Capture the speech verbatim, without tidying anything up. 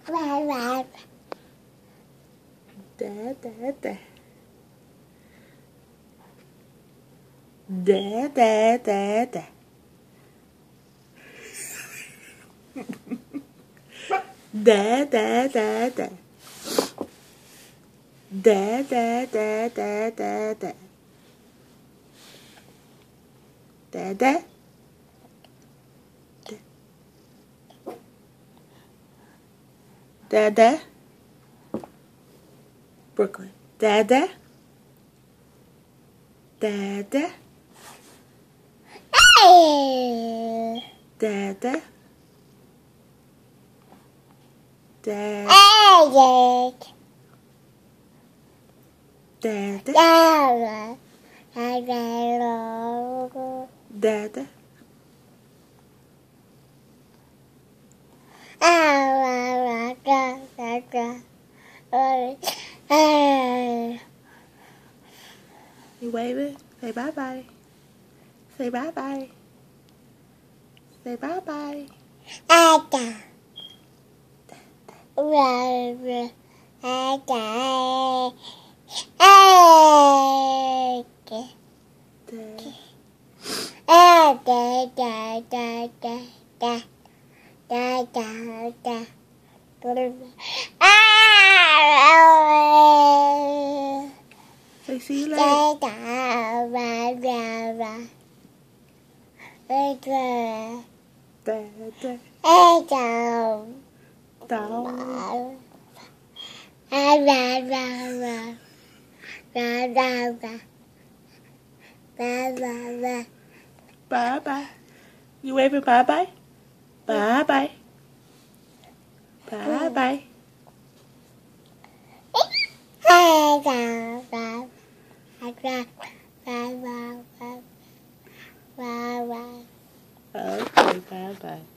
Bye bye. Da da da. Da da da da. Da da da da. Da da da da da da. Da da. Da da. Brooklyn. Da da. Da da. Hey. Da da. Da Hey. da da. Da da da. Da da. Ah, da da da. Ah. You waving? Say bye bye. Say bye bye. Say bye bye. Ah, da. Ra ra. Ah, da. Ah. Da. Ah, da da da da da. Da da da. Ah. Say see you later. Da da ra ra ra. Ra ra. Da da. Ah, da. Down. Ah, ra ra ra. Ra ra ra. Ra ra ra. Bye bye. You waving bye bye? Bye bye. Bye bye. Ah, da da. Ah, da. Ra ra ra. Ra ra. Okay, bye bye.